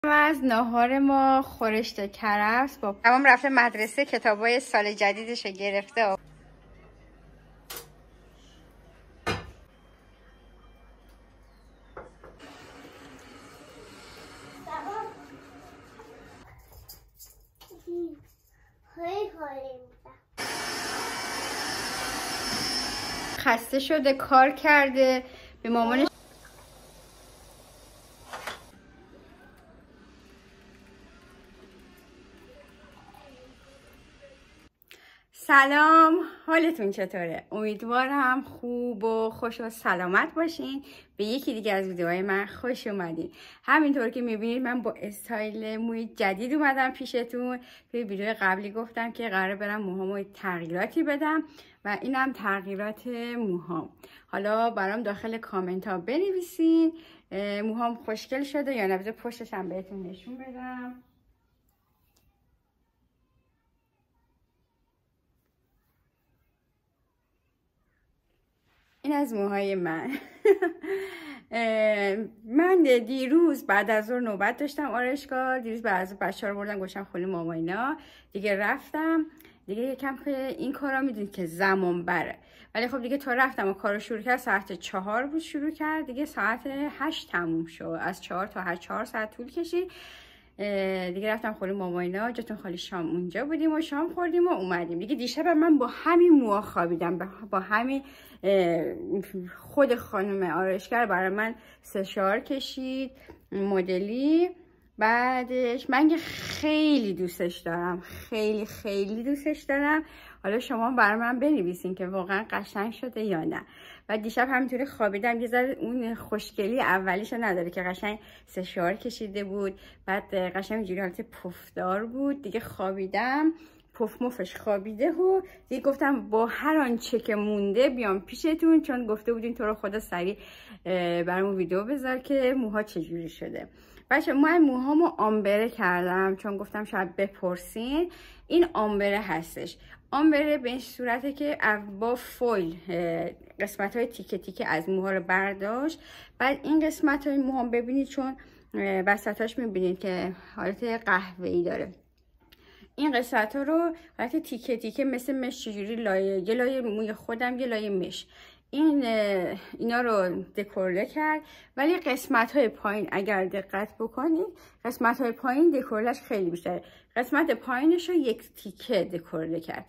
از ناهار ما خورشت کرفس با تمام رفته مدرسه، کتابای سال جدیدش رو گرفته. خسته شده، کار کرده، به مامانش سلام، حالتون چطوره؟ امیدوارم خوب و خوش و سلامت باشین. به یکی دیگه از ویدیوهای من خوش اومدین. همینطور که میبینید من با استایل موی جدید اومدم پیشتون. توی ویدیو قبلی گفتم که قراره برم موهامو تغییراتی بدم و اینم تغییرات موهام. حالا برام داخل کامنت ها بنویسین موهام خوشگل شده یا نه. بذار پشتش هم بهتون نشون بدم. این از موهای من. من دیروز بعد از ظهر نوبت داشتم آرایشگاه. دیروز بعد از بچه‌ها رو بردم گوشم خونه ماما اینا. دیگه رفتم. دیگه یکم که این کارا میدونید که زمان بره. ولی خب دیگه تا رفتم و کارو شروع کرد ساعت 4 بود شروع کرد. دیگه ساعت 8 تموم شد. از 4 تا 8 4 ساعت طول کشید. دیگه رفتم خونه ماما اینا. جاتون خالی شام اونجا بودیم و شام خوردیم و اومدیم. دیگه دیشب من با همین موها خوابیدم. با همین خود خانم آرایشگر برای من سشوار کشید مدلی. بعدش من خیلی دوستش دارم، خیلی دوستش دارم. حالا شما برای من بنویسین که واقعا قشنگ شده یا نه. و دیشب همینطوری خوابیدم. یه ذره اون خوشگلی اولیشو نداره که قشنگ سشوار کشیده بود، بعد قشنگ اینجوری حالت پفدار بود. دیگه خوابیدم، پف مفش خوابیده و دیگه گفتم با هر آنچه که مونده بیام پیشتون، چون گفته بودین تو رو خدا سریع برامون ویدیو بذار که موها چجوری شده. بچه من موهامو آمبره کردم چون گفتم شاید بپرسین. این آمبره هستش. آمبره به این صورته که با فویل قسمت های تیکه تیکه از موها رو برداشت. بعد این قسمت های موها ببینید چون وسطاش میبینید که حالت قهوه‌ای داره. این قسمت ها رو حالت تیکه تیکه مثل مش چجوری یه لایه موی خودم یه لایه مش اینا رو دکوره کرد. ولی قسمت های پایین اگر دقت بکنید قسمت های پایین دکورش خیلی بیشتره. قسمت پایینش رو یک تیکه دکوره کرد.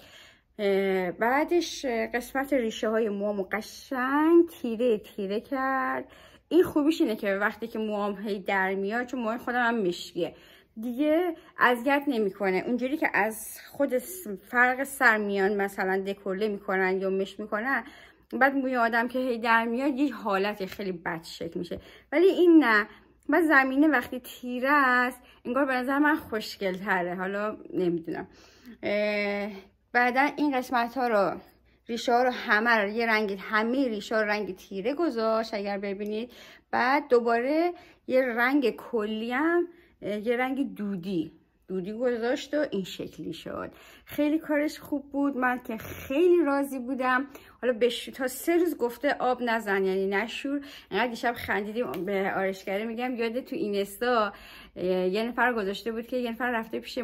بعدش قسمت ریشه های موامو قشنگ تیره کرد. این خوبیش اینه که وقتی که موام هی در میاد، چون موهای خودم هم مشکیه دیگه اذیت نمیکنه اونجوری که از خود فرق سر میان مثلا دکوره میکنن یا مش میکنن. بعد موی آدم که هی در میاد یه حالت خیلی بد شکل میشه. ولی این نه. بعد زمینه وقتی تیره است انگار به نظر من خوشگل تره. حالا نمیدونم. بعدا این قسمت ها رو ریشه ها رو همه ریشه ها رو رنگ تیره گذاشت اگر ببینید. بعد دوباره یه رنگ کلی هم یه رنگ دودی گذاشت و این شکلی شد. خیلی کارش خوب بود. من که خیلی راضی بودم. حالا تا 3 روز گفته آب نزن یعنی نشور. انقدر دیشب خندیدیم. به آرایشگری میگم یاد تو اینستا یه نفر گذاشته بود که یه نفر رفته پیش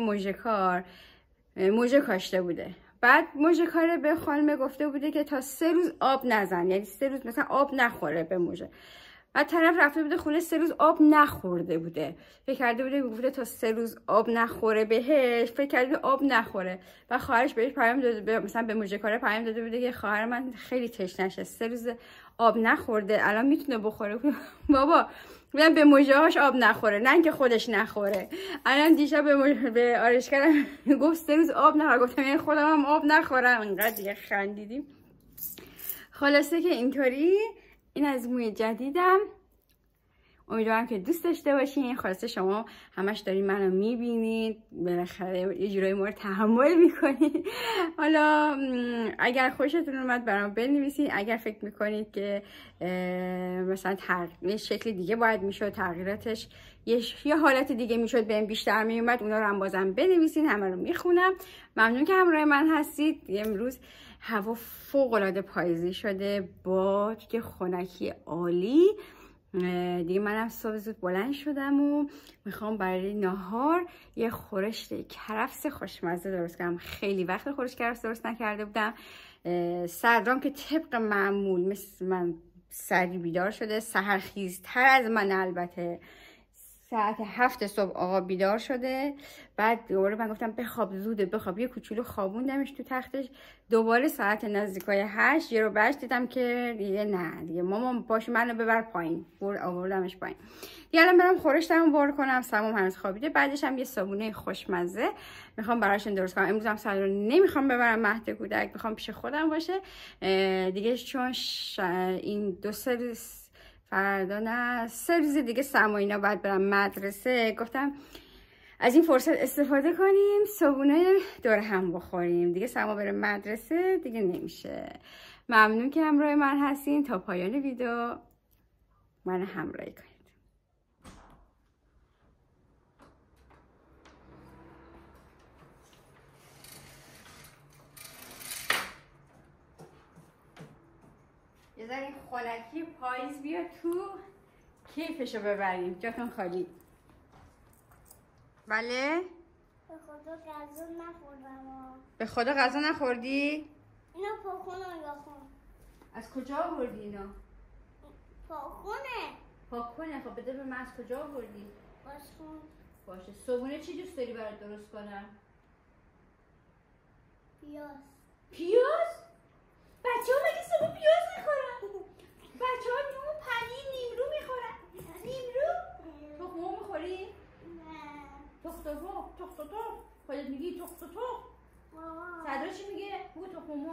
موژه کاشته بوده. بعد موژه کاره به خانمه گفته بوده که تا 3 روز آب نزن، یعنی 3 روز مثلا آب نخوره به موژه. بعد طرف رفته بوده خونه 3 روز آب نخورده بوده. فکر کرده بوده گفته تا 3 روز آب نخوره بهش، فکر کرده آب نخوره. و خواهرش بهش پیام داده، مثلا به موژه کاره پیام داده بوده که خواهر من خیلی تشنشه 3 روز آب نخورده الان میتونه بخوره. بابا میگم به موژه‌هاش آب نخوره، نه اینکه خودش نخوره. الان دیشب به آرایشگرم گفت 3 روز آب نخوره. گفتم یعنی خودم هم آب نخورم. انقدر دیگه خندیدیم. خلاصه که اینطوری. این از موی جدیدم. امیدوارم که دوست داشته باشین. خلاصه شما همش دارین منو میبینید، بالاخره یه جورایی ما رو تحمل میکنید. حالا اگر خوشتون اومد برام بنویسین. اگر فکر میکنید که مثلا یه شکل دیگه باید میشد، تغییراتش یه حالت دیگه میشد بهم بیشتر میومد، اونا رو هم بازم بنویسین. همه رو میخونم. ممنون که همراه من هستید. امروز هوا فوق العاده پاییزی شده با که خنکی عالی. دیگه منم صبح زود بلند شدم و میخوام برای نهار یه خورش کرفس خوشمزه درست کنم. خیلی وقت خورش کرفس درست نکرده بودم. صدرام که طبق معمول مثل من سری بیدار شده، سحرخیزتر از من، البته ساعت 7 صبح آقا بیدار شده. بعد دوباره من گفتم بخواب، زوده بخواب، یه کوچولو خوابوندمش تو تختش. دوباره ساعت نزدیکای 8 یه رو بهش دیدم که دیگه نه دیگه مامان باش منو ببر پایین، آوردمش پایین. دیگه الان برم خورشتمو بار کنم. سموم هنوز خوابیده. بعدش هم یه صابونه خوشمزه میخوام براشون درست کنم. امروز هم صدر رو نمیخوام ببرم مهد کودک، میخوام پیش خودم باشه دیگه، چون این 2-3 روز فردا نه 3 روز دیگه سم و اینا باید برم مدرسه. گفتم از این فرصت استفاده کنیم، صبحونه دور هم بخوریم. دیگه سما بره مدرسه دیگه نمیشه. ممنون که همراه من هستین. تا پایان ویدیو من همراهی کنید. یه ذره خنکی پاییز بیا تو، کیفشو ببریم. جاتون خالی. بله؟ به خدا غذا نخوردم. به خدا غذا نخوردی؟ اینا پاخونه یا خون؟ از کجا آوردی اینا؟ پاخونه. پاکونه. خب بده به من. از کجا آوردی؟ باشون. باشه. صبحونه چی دوست داری برات درست کنم؟ پیاز. پیاز؟ بچه ها مگه صبح پیاز میخورن؟ بچه ها نون، پنیر، نیمرو میخورن. نیمرو؟ تخمو میخوری؟ نه. تخت خودت میگی تخت صدرا چی میگه؟ بگو تخمو.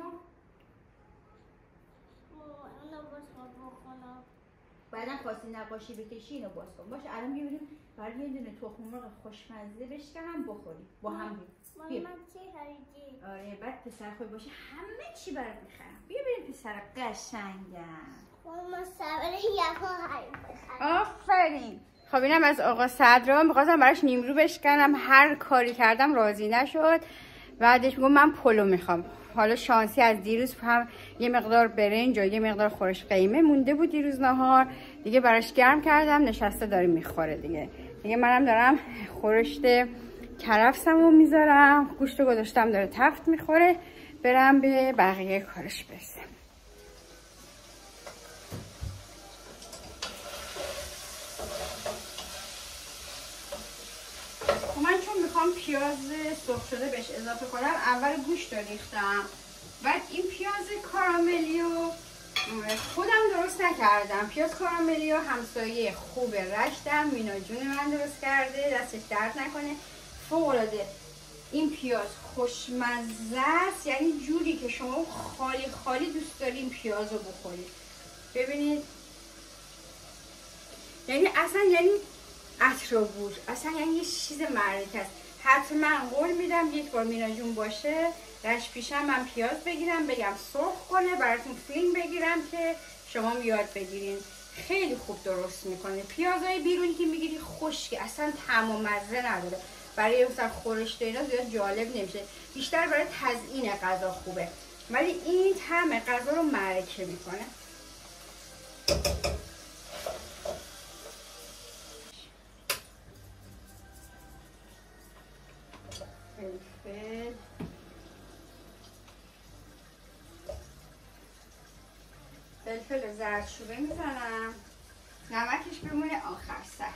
اونو باز بخونم. بعدم خواستی نقاشی بکشی اینو باز کن. باشه الان بیا بریم برای یه دونه تخم مرغ خوشمزه بشکنم بخوری با هم. بیا. من چی خریدی؟ آره بعد پسر خوبی باشه همه چی برات میخرم. بیا بریم پسر قشنگم. ما صبر یکا خریدم. آفرین. خب اینم از آقا صدرا. می‌خواستم براش نیمرو بشکنم، هر کاری کردم راضی نشد. بعدش میگم من پلو میخوام. حالا شانسی از دیروز هم یه مقدار برنج و یه مقدار خورش قیمه مونده بود دیروز نهار، دیگه براش گرم کردم نشسته داره میخوره دیگه منم دارم خورشت کرفسمو میذارم، گوشتو گذاشتم داره تفت میخوره، برم به بقیه کارش برسم. من چون میخوام پیاز سرخ شده بهش اضافه کنم، اول گوشت رو ریختم، بعد این پیاز کاراملیو خودم درست نکردم. پیاز کاراملیو همسایه خوب رشتم مینا جون من درست کرده، دستش درد نکنه. فوق العاده این پیاز خوشمزه است، یعنی جوری که شما خالی خالی دوست دارین پیاز رو بخورید. ببینید یعنی اصلا عطر و بوش، اصلا یعنی یه چیز معرکه است. حتما قول میدم یک بار مینا جون باشه رش پیشم من پیاز بگیرم بگم سرخ کنه براتون فیلم بگیرم که شما یاد بگیرین. خیلی خوب درست میکنه. پیازهای بیرونی که میگیری خشک، اصلا طعم و مزه نداره، برای مثلا خورشت اینا زیاد جالب نمیشه، بیشتر برای تزیین غذا خوبه، ولی این طعم غذا رو معرکه میکنه. فلفل زردچوبه میزنم، نمکش بمونه آخر سر.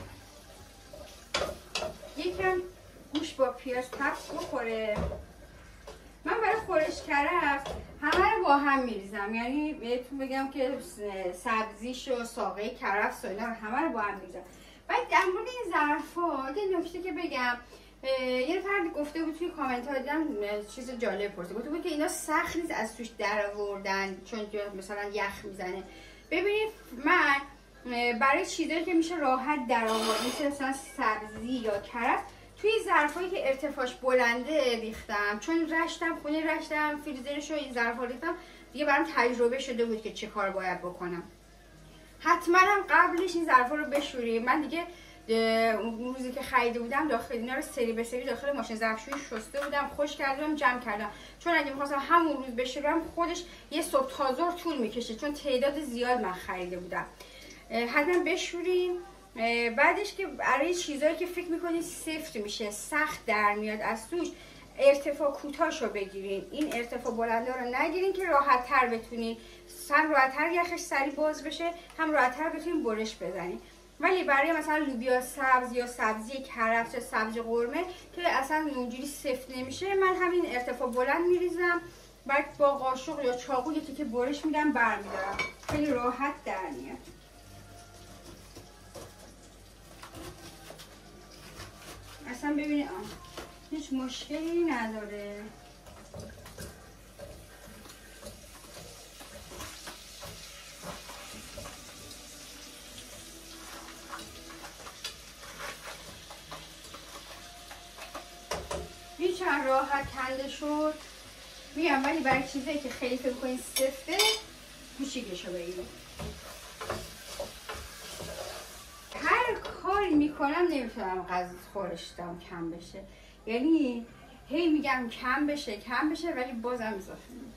یکم گوشت با پیاز تفت بخوره. من برای خورش کرفس همه رو با هم میریزم، یعنی بهتون بگم که سبزیش و ساقه کرفس و اینا رو همه رو با هم میریزم. بعد در مورد این ظرفا یه نکته که بگم، یه فرد گفته بود توی کامنت ها دیدم چیز جالب پرسید، گفته بود که اینا سخت نیست از توش در آوردن چون مثلا یخ میزنه. ببینید من برای چیزایی که میشه راحت در آورد مثلا سبزی یا کرفس توی ظرفایی که ارتفاعش بلنده ریختم، چون خونه رشتم فریزرش رو این ظرفا ریختم دیگه، برام تجربه شده بود که چه کار باید بکنم. حتما هم قبلش این ظرفا رو بشوریم. من دیگه اون روزی که خریده بودم داخل اینا رو سری به سری داخل ماشین ظرفشویی شسته بودم، خوش کردم، جمع کردم، چون اگه می‌خواستم همون روز بشورم خودش یه صبح تا ظهر طول می‌کشه، چون تعداد زیاد من خریده بودم. حتما بشورین. بعدش که برای چیزایی که فکر میکنید سفت میشه، سخت در میاد از توش، ارتفاع کوتاهشو بگیرین. این ارتفاع بلندا رو نگیرین که راحت تر بتونین، هم راحت تر یخش سریع باز بشه، هم راحت تر بتونین برش بزنین. ولی برای مثلا لوبیا سبز یا سبزی کرفس یا سبزی قرمه که اصلا اونجوری سفت نمیشه، من همین ارتفاع بلند میریزم، بعد با قاشق یا چاقو یکی که برش میدم برمیدارم، خیلی راحت در میاد. اصلا ببینید هیچ مشکلی نداره. چند راحت کنده شد میگم، ولی برای چیزایی که خیلی فکر کنید سفته کوچیکشو بگیریم. هر کاری میکنم نمیتونم غذا خورشتم کم بشه، یعنی هی میگم کم بشه ولی بازم اضافه میشه.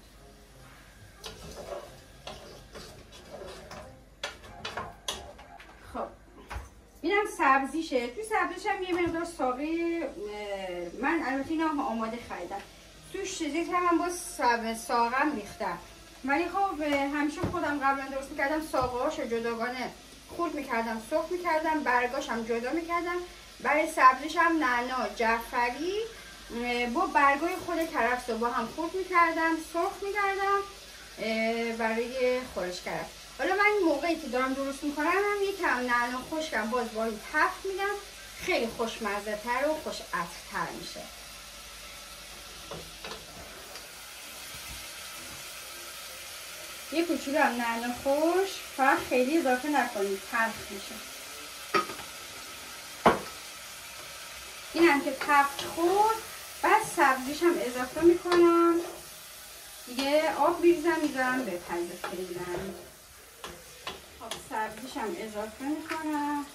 خب اینم سبزیشه. تو سبزیش هم یه مقدار ساقه، من البته اینا آماده خریدم، توش چیزی که من باز ساقم ریختم، ولی خب همیشه خودم قبلا درست میکردم، ساقه‌هاشو جداگانه خورد میکردم، سرخ میکردم، برگاش هم جدا میکردم. برای سبزیش هم نعنا جعفری با برگای خود کرفس رو با هم خورد میکردم، سرخ میکردم برای خورش کرفس. حالا من این موقعی که دارم درست میکنم هم یکم نعنا خشکم باز با این تفت میدم، خیلی خوشمزه تر و خوش عطر میشه. یه کوچولو هم نعنا خشک، فقط خیلی اضافه نکنید تلخ میشه. این هم که تفت خورد، بعد سبزیش هم اضافه میکنم دیگه، آب بیریزم میذارم بپزه فعلا. خب سبزیش هم اضافه میکنم.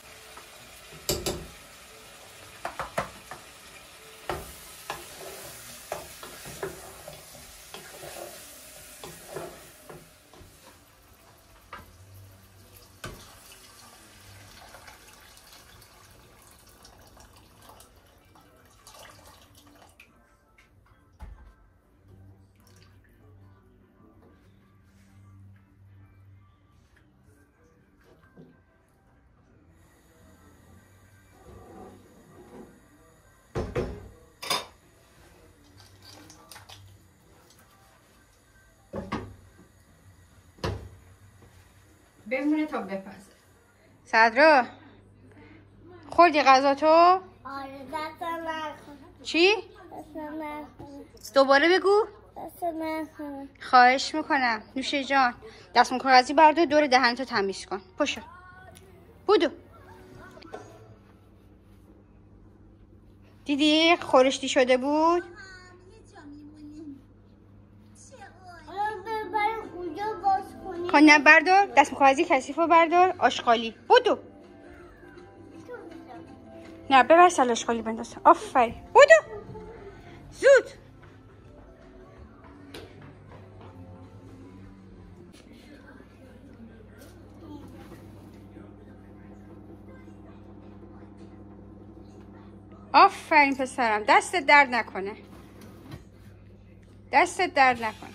بمونه تا بپزه. صدرا خوردی غذا تو؟ آره دستم نکنم. چی؟ دستم نکنم. دوباره بگو. دستم نکنم. خواهش میکنم نوشه جان، دستمون کاغذی بردار دور دهنتو تمیز کن. پاشو بودو. دیدی خورشتی شده بود؟ خب نه بردار، دست کاغذی کثیف رو بردار، آشغالی بودو. نه ببر سل آشغالی بنداز. آفرین بودو زود. آفرین پسرم، دستت درد نکنه، دستت درد نکنه.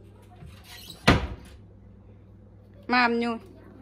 ممنون.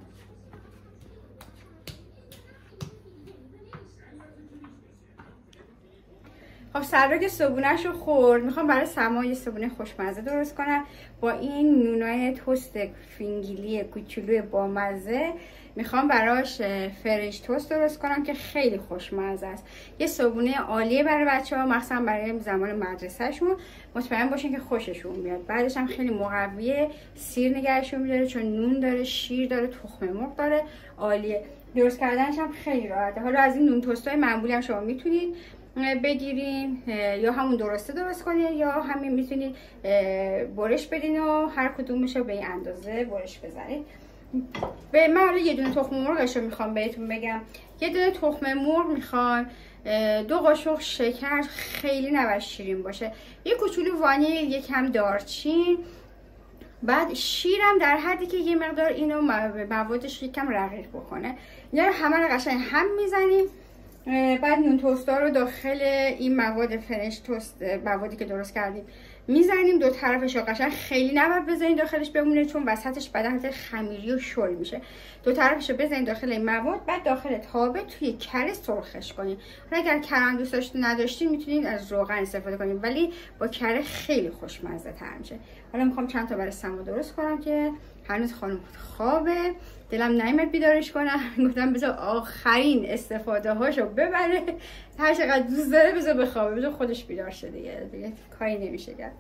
خب سرا که صبونش رو خورد، میخوام برای سما یه صبونه خوشمزه درست کنم با این نونای توست فینگیلی کوچولوی بامزه. میخوام براش فرنچ توست درست کنم که خیلی خوشمزه است. یه صبونه عالیه برای بچه‌ها، مخصوصا برای زمان مدرسهشون. مطمئن باشین که خوششون میاد. بعدش هم خیلی مقویه، سیر نگهشون میداره چون نون داره، شیر داره، تخم مرغ داره. عالیه. درست کردنش هم خیلی راحته. حالا از این نون توستای معمولی هم شما میتونید بگیرین یا همون درست کنین یا همین میتونید برش بدین و هر کدومش رو به این اندازه برش بزنید. به من حالا یه دونه تخم مرغش رو میخوام بهتون بگم. یه دونه تخم مرغ میخوام، 2 قاشق شکر، خیلی نباید شیرین باشه، یه کوچولو وانیل، یکم دارچین، بعد شیرم در حدی که یه مقدار اینو موادش یکم رقیق بکنه، اینا همه رو قشنگ هم میزنیم. بعد نون توستا رو داخل این مواد فرنش توست، موادی که درست کردیم میزنیم. دو طرفش رو قشنگ خیلی نباید بزنین داخلش بمونه، چون وسطش بعد خمیری و شل میشه. دو طرفش رو بزنین داخل این مواد، بعد داخل تابه توی کره سرخش کنین. اگر کره هم دوست نداشتین میتونین از روغن استفاده کنین، ولی با کره خیلی خوشمزه تر میشه. حالا میخوام چند تا برای سما درست کنم که هنوز خانم خوابه، دلم نیامد بیدارش کنم. گفتم بذار آخرین استفاده هاشو ببره، هر چقدر دوست داره بذار بخوابه، بذار خودش بیدار شه دیگه کاری نمیشه کرد.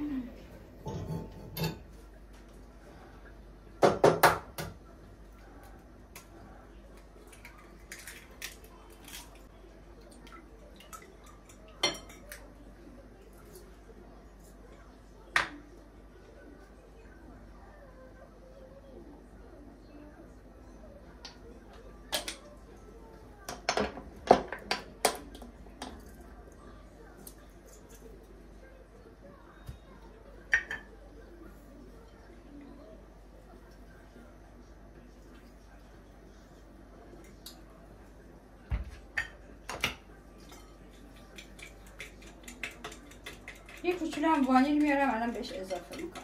یه کوچولو هم وانیل میارم الان بهش اضافه میکنم.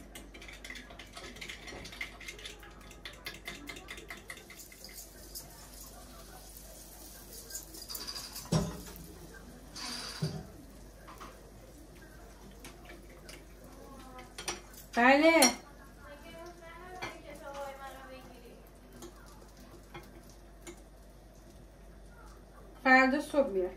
بله فردا صبح میره.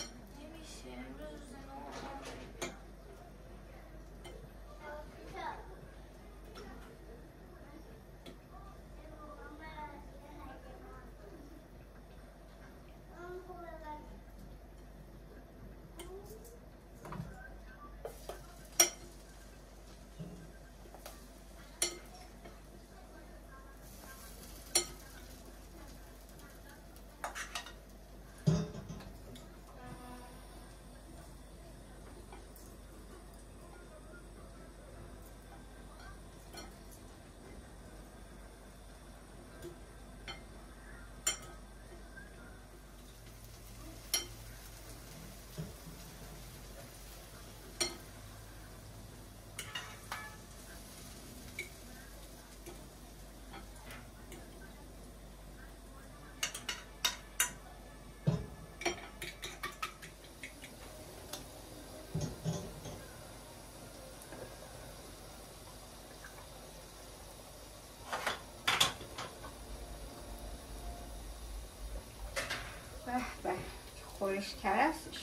به خورش کرستش.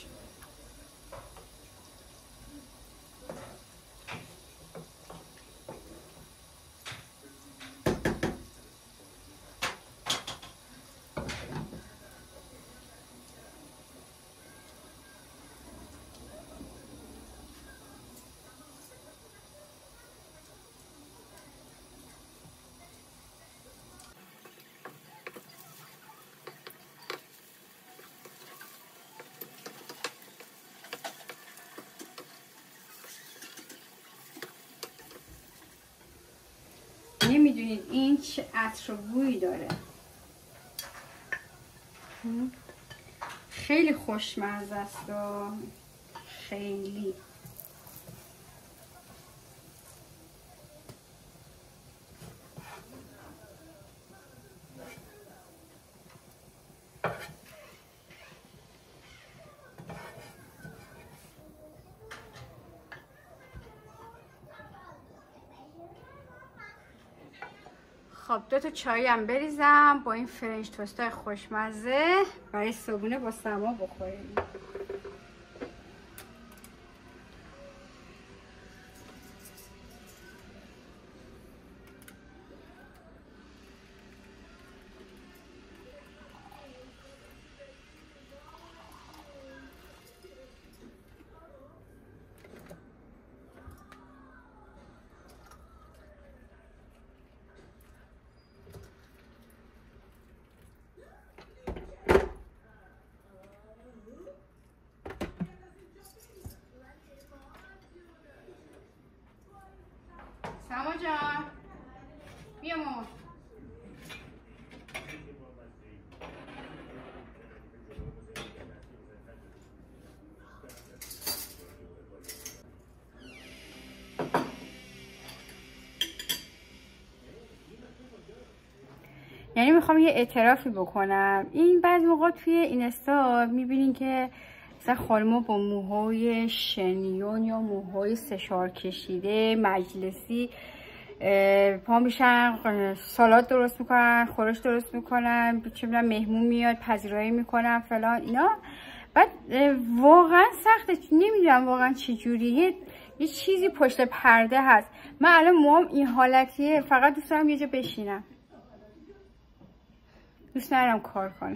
نمیدونید این چه عطر و بویی داره، خیلی خوشمزه است و خیلی خب 2 تا چای هم بریزم با این فرنش توستای خوشمزه برای صبحونه با سما بخوریم. یعنی میخوام یه اعترافی بکنم. این بعضی موقع توی اینستا میبینین که مثلا خانم‌ها با موهای شنیون یا موهای سشار کشیده مجلسی پا میشن سالاد درست میکنن، خورش درست میکنن، چه میدونم مهمون میاد پذیرایی میکنن فلان اینا. بعد واقعا سخته، نمیدونم واقعا چه جوریه، یه چیزی پشت پرده هست. من الان موام این حالتیه، فقط دوست دارم یه جا بشینم، دوست ندارم کار کنم.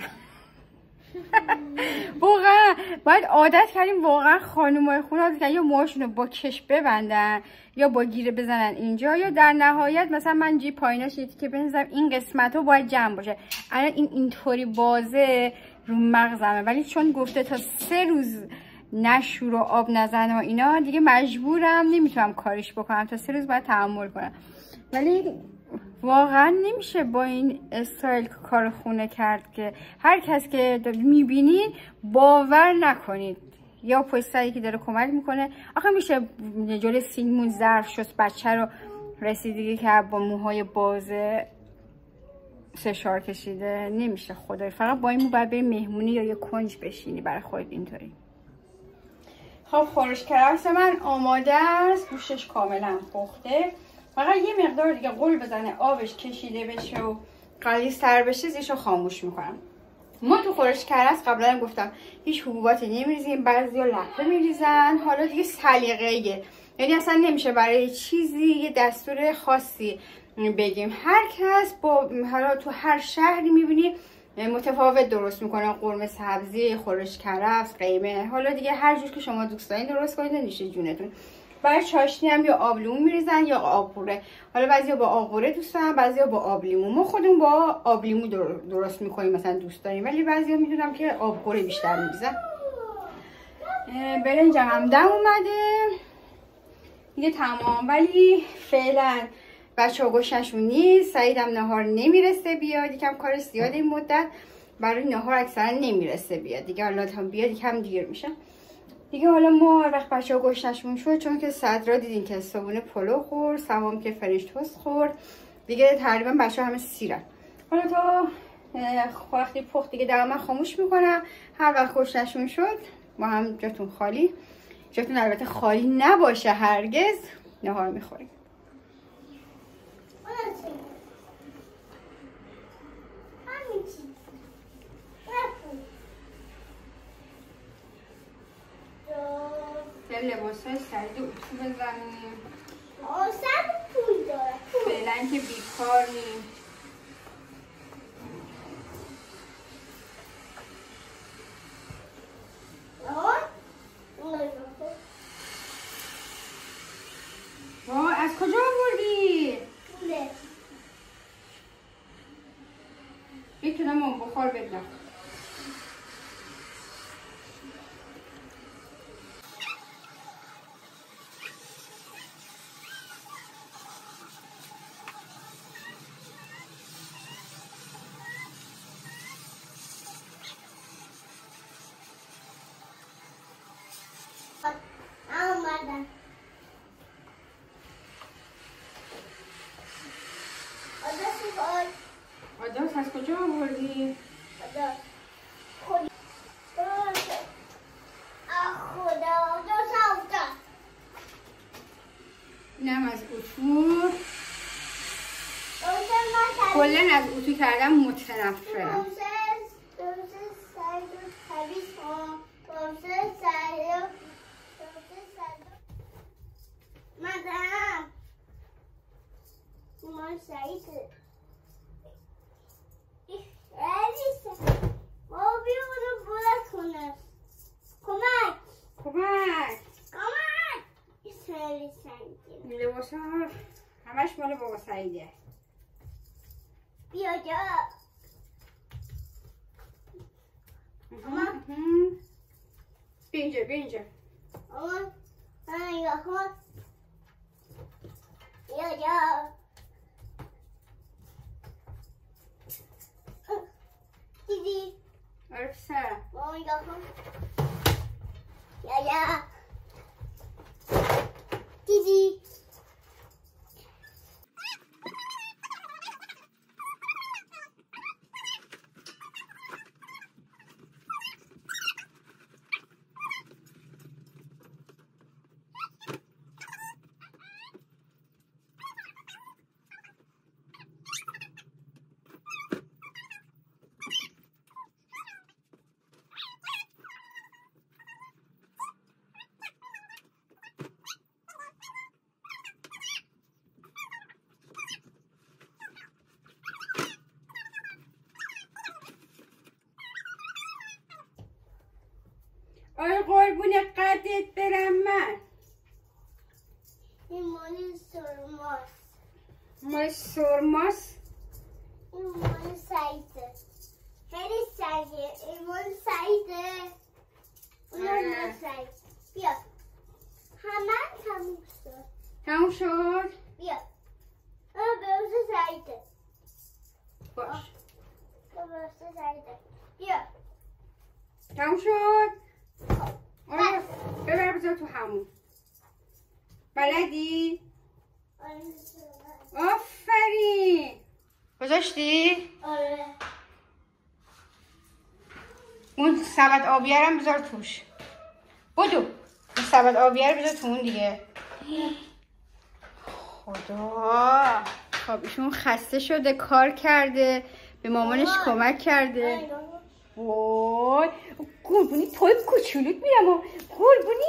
واقعا باید عادت کردیم، واقعا خانومای خونه عادت کردن یا موهاشونو با کش ببندن یا با گیره بزنن اینجا، یا در نهایت مثلا من جی پاییناش یه تیکه بنزم، این قسمت ها باید جمع باشه. الان اینطوری بازه رو مغزمه، ولی چون گفته تا 3 روز نشور و آب نزنه و اینا دیگه مجبورم، نمیتونم کارش بکنم، تا 3 روز باید تحمل کنم. ولی واقعا نمیشه با این استایل کار خونه کرد که هر کس که میبینید باور نکنید یا پشت سری که داره کمک میکنه. آخه میشه جلوی سیمون ظرف شست بچه رو رسیدگی که با موهای بازه سشار کشیده؟ نمیشه خدای. فقط با این مو باید بری مهمونی یا یه کنج بشینی برای خودت اینطوری. خب خورش کرفس من آماده است، گوشش کاملا پخته، فقط یه مقدار دیگه قل بزنه آبش کشیده بشه و غلیظ‌تر بشه زیرشو خاموش میکنم. ما تو خورش کرفس قبلا گفتم هیچ حبوباتی نمیریزیم، بعضیا لپه میریزن، حالا دیگه سلیقه‌ایه، یعنی اصلا نمیشه برای چیزی یه دستور خاصی بگیم. هر کس با حالا تو هر شهری میبینی متفاوت درست میکنه، قرمه سبزی، خورش کرفس، قیمه، حالا دیگه هر جور که شما دوست دارین درست کنید، نمیشه جونتون. برای چاشنی هم یا آب لیمو میریزن یا آب قوره. حالا بعضیا با آب قوره دوست دارن، بعضیا با آب لیمو. ما خودمون با آب لیمو درست میکنیم مثلا دوست داریم، ولی بعضیا میدونم که آب قوره بیشتر میریزن. برنجم هم دم اومده دیگه تمام، ولی فعلا بچه‌ها گوششون نیست. سعیدم نهار نمیرسه بیاد، یکم کارش زیاده این مدت، برای نهار اکثرا نمیرسه بیاد دیگه. حالا تا بیاد یکم دیر میشه دیگه. حالا ما وقت بچه‌ها گوشتشون شد، چون که صدرا دیدین که صبحونه پلو خورد، سوام که فرنش توست خورد دیگه، تقریبا بچه‌ها همه سیرن. حالا تا وقتی پخت دیگه در من خاموش میکنم. هر وقت گوشتشون شد ما هم جاتون خالی، جاتون البته خالی نباشه هرگز، نهار میخوریم. لباسای سرید اتو بزنیم. سر پول داره فعلا که بیکاریم. از کجا آوردی؟ پوله میتونم اون بخار بدم. آمدن. آداس از کجا آوردی؟ آداس خود خدا آداس آفتاد. اینم از اتو. کلن از اتو کردم متنفرم. مادام مامان سعیده بابا بیا اونو بلند کنه. کمک خیلی سنگینه. لباس ها همش مال بابا سعیده. بیا جا بیا اینجا مامان نگاه کن. بیا جا دیدی؟ آره پسر. مامان نگاه کن. یا دیدی؟ آی قربون قدت برم من. این مال سرماست. مال سرماست؟ این مال سعیده. خیلی سنگه. این مال سعیده. اونم مال سعید. بیا. همه تموم شد. تموم شد؟ بیا. برسه سعیده. باش. برسه سعیده. بیا. تموم شد؟ آره ببر بذار تو همون. بلدی؟ آفرین. گذاشتی؟ آره. اون سبد آبیه هم بذار توش. بدو. اون سبد آبیه رو بذار تو اون دیگه. خدا. خب ایشون خسته شده، کار کرده، به مامانش کمک کرده. وای قربونی پای کوچولوت میرم و قربونی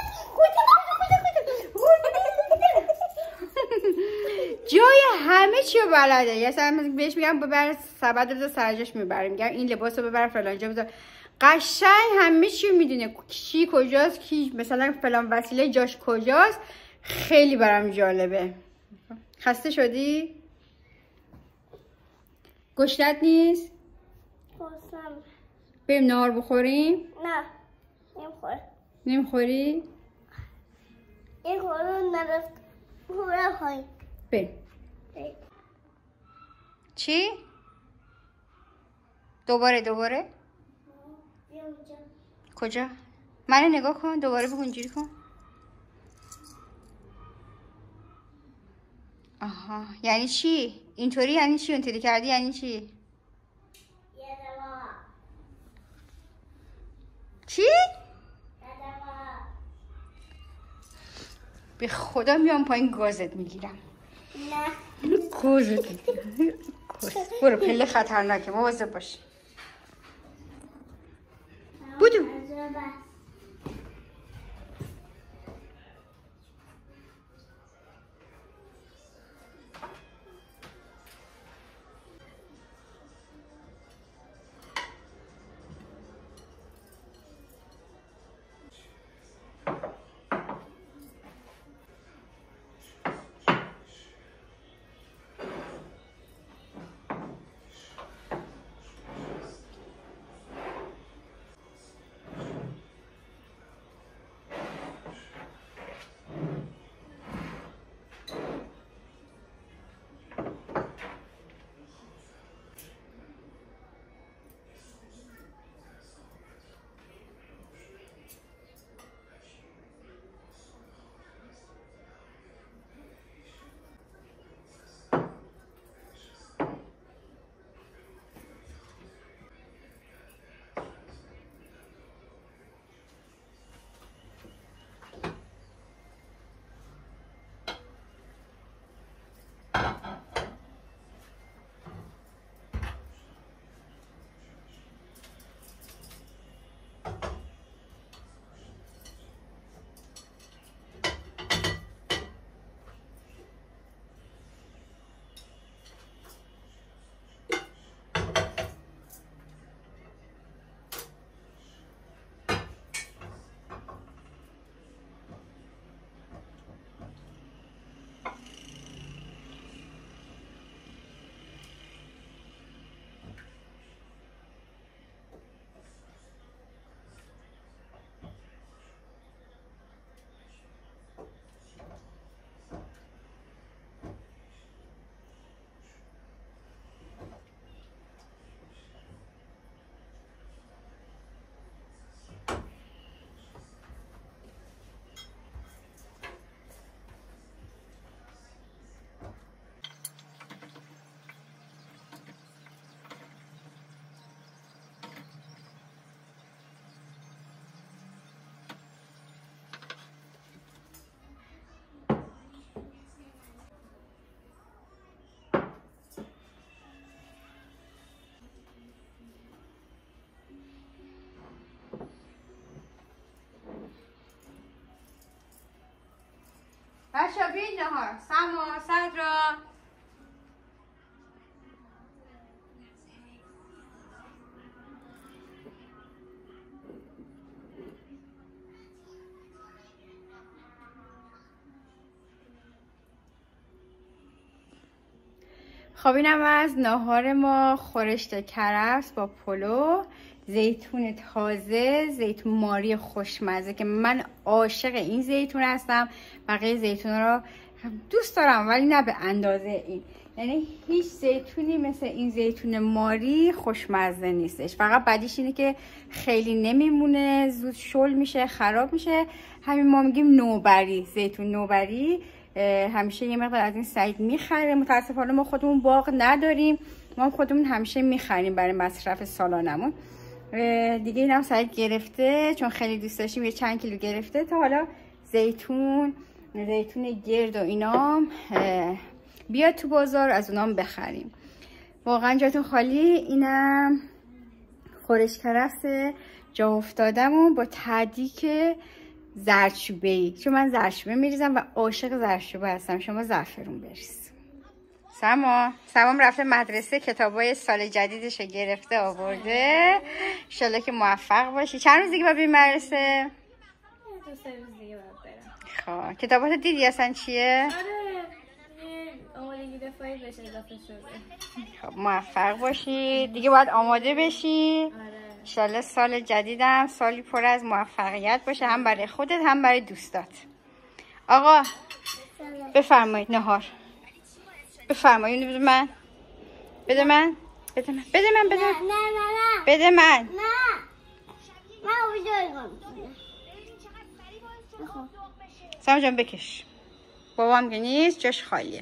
جای همه چی رو بلده. یه سر بهش میگم ببر سبد رو سرجاش میبرم، میگم این لباس رو ببر فلان جا بذار. قشنگ همه چی رو میدونه، کی کجاست، کی مثلا فلان وسیله جاش کجاست. خیلی برام جالبه. خسته شدی؟ گشتت نیست؟ خواستم. بریم نهار بخوریم؟ نه نمیخوره. نمیخوری؟ این خورو نرفت. خورو خواهی. بریم. چی؟ دوباره؟ بیا اونجا. کجا؟ منو نگاه کن، دوباره بگو اینجوری کن. آها یعنی چی؟ اینطوری یعنی چی؟ اینطوری کردی یعنی چی؟ یه دوا. چی؟ یه دوا. به خدا میام پایین گازت میگیرم. نه. گازت میگیرم. برو پله خطرناکه، مواظب باش. بودو. بچه بیاین نهار. سما، صدرا. خب اینم از ناهار ما، خورشت کرفس با پلو، زیتون تازه، زیتون ماری خوشمزه که من عاشق این زیتون هستم. بقیه زیتون رو دوست دارم ولی نه به اندازه این. یعنی هیچ زیتونی مثل این زیتون ماری خوشمزه نیستش. فقط بدیش اینه که خیلی نمیمونه، زود شل میشه، خراب میشه. همین ما میگیم نوبری، زیتون نوبری. همیشه یه مقدار از این سعید میخره. متاسفانه ما خودمون باغ نداریم، ما خودمون همیشه میخریم برای مصرف سالانمون. دیگه اینم سعید گرفته چون خیلی دوست داشتیم، یه چند کیلو گرفته. تا حالا زیتون گرد و اینام بیاد تو بازار از اونام بخریم. واقعا جاتون خالی. اینم خورش کرفس جا افتادمون با تدیک زردچوبه‌ای، چون من زردچوبه میریزم و عاشق زردچوبه هستم. شما زعفرون بریز. سمام رفته مدرسه، کتابای سال جدیدش رو گرفته آورده. انشالله که موفق باشی. چند روز دیگه باید بریم مدرسه؟ 2-3 روز دیگه باید برم. خب کتابات دیدی اصلا چیه؟ آمادگی دفاعی بشه اضافه شده. خب موفق باشی دیگه، باید آماده بشی. انشالله سال جدیدم سالی پر از موفقیت باشه، هم برای خودت هم برای دوستات. آقا بفرمایید نهار. بفرمایید. بده من. بده من. بده من. بده من. بده من. نه بده من. نه من اونجا سلام جان بکش. بابام که نیست، جاش خالیه.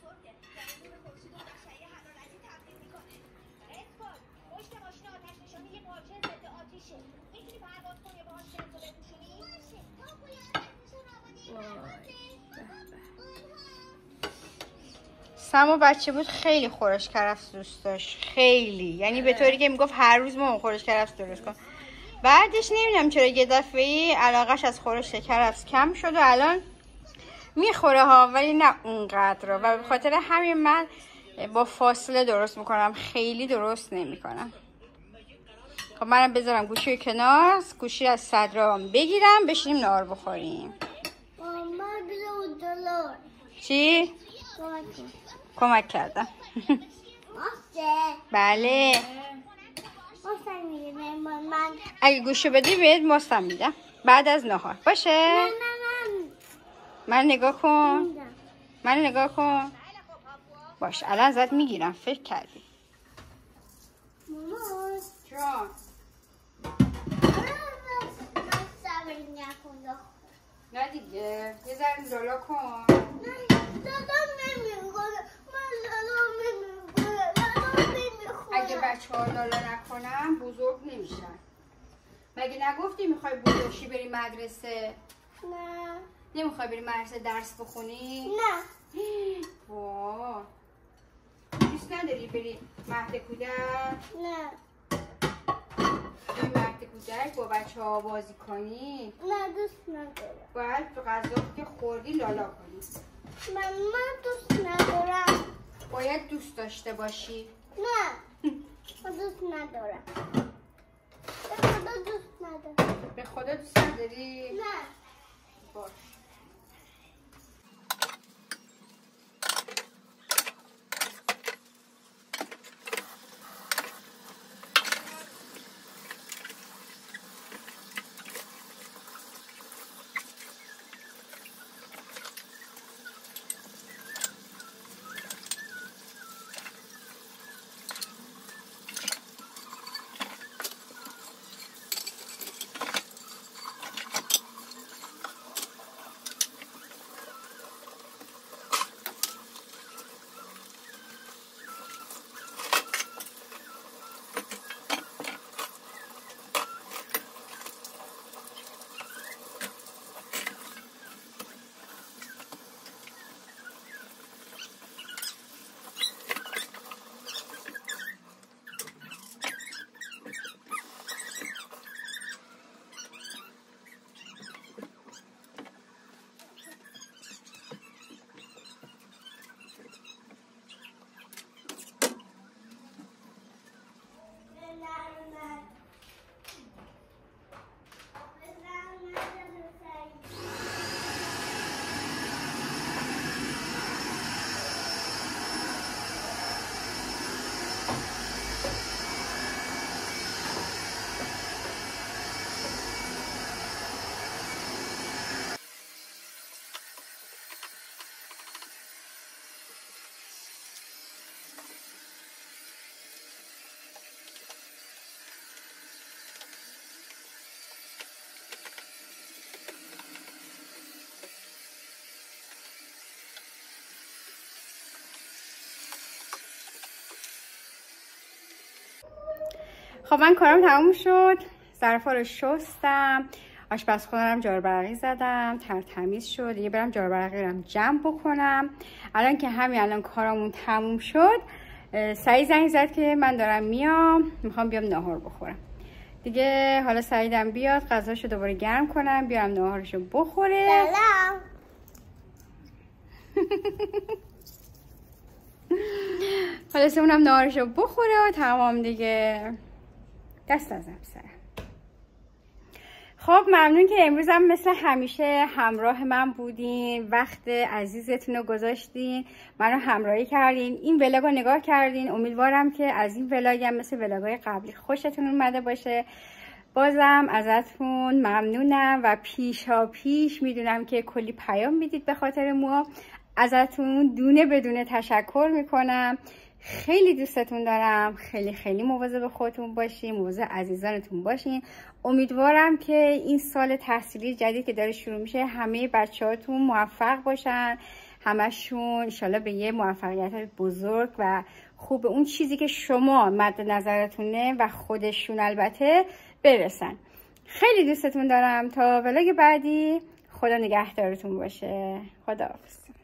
سما بچه بود خیلی خورش کرفس دوست داشت، خیلی، یعنی به طوری که میگفت هر روز ما خورش کرفس درست کن. بعدش نمیدونم چرا یه دفعه‌ای علاقش از خورش کرفس کم شد و الان میخوره ها، ولی نه اونقدر. و به خاطر همین من با فاصله درست میکنم، خیلی درست نمیکنم. خب منم بذارم گوشی کنار، گوشی از صدرام بگیرم، بشینیم نهار بخوریم. چی؟ کمک کردم. بله. اگه گوشو بدی بهت ماستم میدم بعد از نهار باشه. من نگاه کن. من نگاه کن. باش الان ازت میگیرم. فکر کردی جان؟ نه دیگه یه ذره لالا کن. اگه بچه ها لالا نکنم بزرگ نمیشن. مگه نگفتی میخوای بزرگشی بری مدرسه؟ نه. نمیخوای بری مدرسه درس بخونی؟ نه. واه دوست نداری بری مهد کودک؟ نه. بری مهد کودک با بچه ها بازی کنی؟ نه دوست ندارم. باید تو غذا که خوردی لالا کنی. من دوست ندارم. باید دوست داشته باشی. نه من دوست ندارم. به خدا دوست ندارم. به خدا دوست نداری؟ نه. باش. خب من کارم تموم شد، ظرفا رو شستم، آشپزخونه رو جارو برقی زدم، تمیز شد. دیگه برم جارو برقی رو جمع بکنم. الان که همین الان کارامون تموم شد، سعید زنگ زد که من دارم میام، میخوام بیام ناهار بخورم. دیگه حالا سعیدم بیاد غذاشو دوباره گرم کنم، بیام ناهارشو بخوره. سلام. خلاصه اونم ناهارشو بخوره و تمام دیگه. دست ازم سرم. خب ممنون که امروزم مثل همیشه همراه من بودین، وقت عزیزتون رو گذاشتین، منو همراهی کردین، این ولاگ رو نگاه کردین. امیدوارم که از این ولاگ هم مثل ولاگ‌های قبلی خوشتون اومده باشه. بازم ازتون ممنونم و پیش میدونم که کلی پیام میدید به خاطر موها. ازتون دونه بدونه تشکر میکنم. خیلی دوستتون دارم. خیلی مواظب خودتون باشین، مواظب عزیزانتون باشین. امیدوارم که این سال تحصیلی جدید که داره شروع میشه همه بچه‌هاتون موفق باشن، همشون انشالله به یه موفقیت بزرگ و خوب اون چیزی که شما مد نظرتونه و خودشون البته برسن. خیلی دوستتون دارم. تا ولاگ بعدی، خدا نگهدارتون باشه. خداحافظ.